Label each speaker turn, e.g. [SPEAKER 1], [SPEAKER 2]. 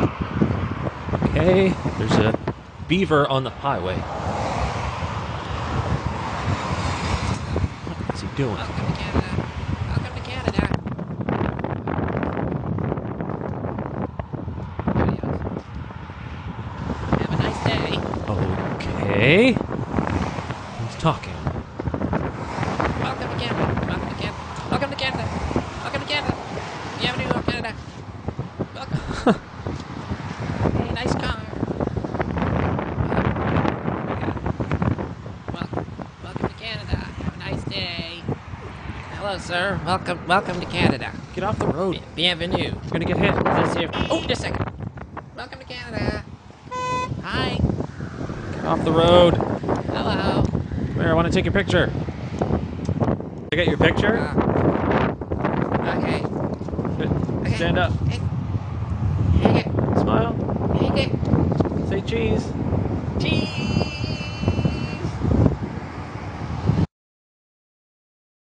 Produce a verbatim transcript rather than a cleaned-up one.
[SPEAKER 1] Okay, there's a beaver on the highway. What is he doing?
[SPEAKER 2] Welcome to Canada. Welcome to Canada. Adios. Have a nice day.
[SPEAKER 1] Okay. He's talking.
[SPEAKER 2] Welcome to Canada. Welcome to Canada. Welcome to Canada. Welcome to Canada. Bienvenue au Canada. Welcome. Hey, nice car. Welcome. Welcome to Canada. Have a nice day. Hello, sir. Welcome. Welcome to Canada.
[SPEAKER 1] Get off the road.
[SPEAKER 2] Bienvenue.
[SPEAKER 1] You're gonna get hit.
[SPEAKER 2] This here. Oh, just a second. Welcome to Canada. Hi.
[SPEAKER 1] Get off the road.
[SPEAKER 2] Hello.
[SPEAKER 1] Come here, I want to take your picture. Can I get your picture?
[SPEAKER 2] Uh, okay. Okay.
[SPEAKER 1] Stand up.
[SPEAKER 2] Hey. Hey.
[SPEAKER 1] Smile.
[SPEAKER 2] Hey.
[SPEAKER 1] Say cheese.